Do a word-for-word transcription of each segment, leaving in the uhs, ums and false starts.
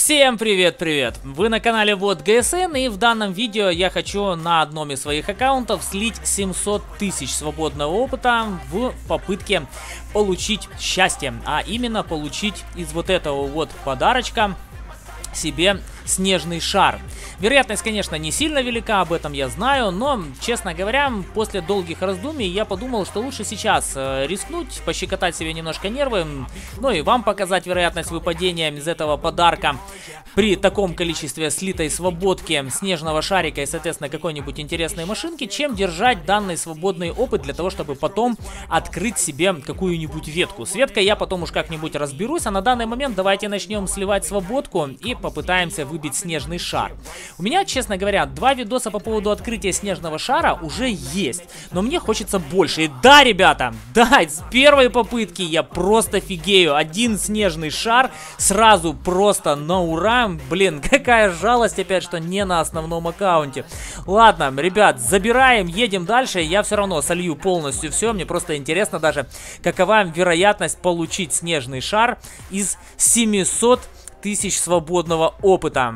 Всем привет-привет! Вы на канале Вот ГСН, и в данном видео я хочу на одном из своих аккаунтов слить семьсот тысяч свободного опыта в попытке получить счастье, а именно получить из вот этого вот подарочка себе снежный шар. Вероятность, конечно, не сильно велика, об этом я знаю, но, честно говоря, после долгих раздумий я подумал, что лучше сейчас э, рискнуть, пощекотать себе немножко нервы, ну и вам показать вероятность выпадения из этого подарка при таком количестве слитой свободки снежного шарика и, соответственно, какой-нибудь интересной машинки, чем держать данный свободный опыт для того, чтобы потом открыть себе какую-нибудь ветку. С веткой я потом уж как-нибудь разберусь, а на данный момент давайте начнем сливать свободку и попытаемся выбить снежный шар. У меня, честно говоря, два видоса по поводу открытия снежного шара уже есть, но мне хочется больше. И да, ребята, да, с первой попытки я просто фигею. Один снежный шар сразу просто на ура. Блин, какая жалость опять, что не на основном аккаунте. Ладно, ребят, забираем, едем дальше. Я все равно солью полностью все. Мне просто интересно даже, какова вероятность получить снежный шар из семисот тысяч свободного опыта.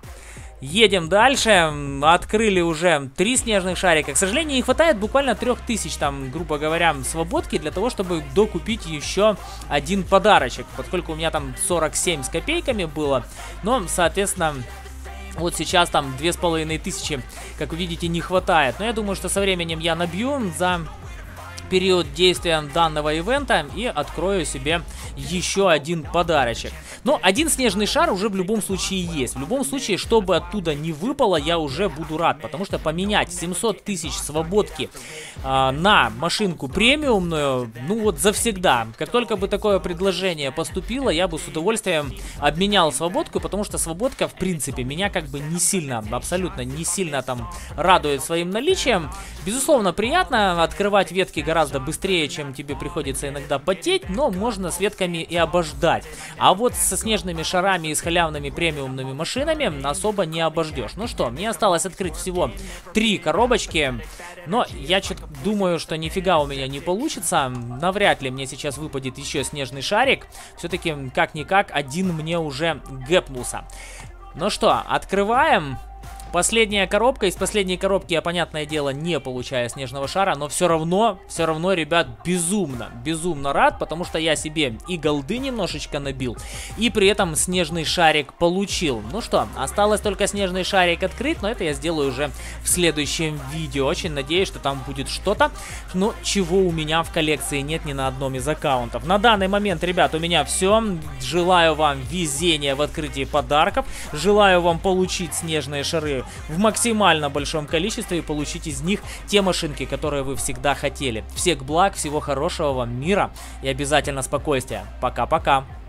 Едем дальше. Открыли уже три снежных шарика. К сожалению, не хватает буквально трех тысяч, там, грубо говоря, свободки для того, чтобы докупить еще один подарочек. Поскольку у меня там сорок семь с копейками было. Но, соответственно, вот сейчас там две с половиной тысячи, как вы видите, не хватает. Но я думаю, что со временем я набью за период действия данного ивента и открою себе еще один подарочек. Но один снежный шар уже в любом случае есть. В любом случае, чтобы оттуда не выпало, я уже буду рад. Потому что поменять семьсот тысяч свободки э, на машинку премиумную, ну вот завсегда. Как только бы такое предложение поступило, я бы с удовольствием обменял свободку. Потому что свободка, в принципе, меня как бы не сильно, абсолютно не сильно там радует своим наличием. Безусловно, приятно открывать ветки гораздо быстрее, чем тебе приходится иногда потеть, но можно с ветками и обождать. А вот со снежными шарами и с халявными премиумными машинами особо не обождешь. Ну что, мне осталось открыть всего три коробочки, но я что-то думаю, что нифига у меня не получится. Навряд ли мне сейчас выпадет еще снежный шарик. Все-таки, как-никак, один мне уже гэпнулся. Ну что, открываем. Последняя коробка. Из последней коробки я, понятное дело, не получаю снежного шара, но все равно, все равно, ребят, безумно, безумно рад, потому что я себе и голды немножечко набил, и при этом снежный шарик получил. Ну что, осталось только снежный шарик открыть, но это я сделаю уже в следующем видео. Очень надеюсь, что там будет что-то, но чего у меня в коллекции нет ни на одном из аккаунтов. На данный момент, ребят, у меня все. Желаю вам везения в открытии подарков, желаю вам получить снежные шары в максимально большом количестве и получить из них те машинки, которые вы всегда хотели. Всех благ, всего хорошего вам, мира и обязательно спокойствия. Пока-пока.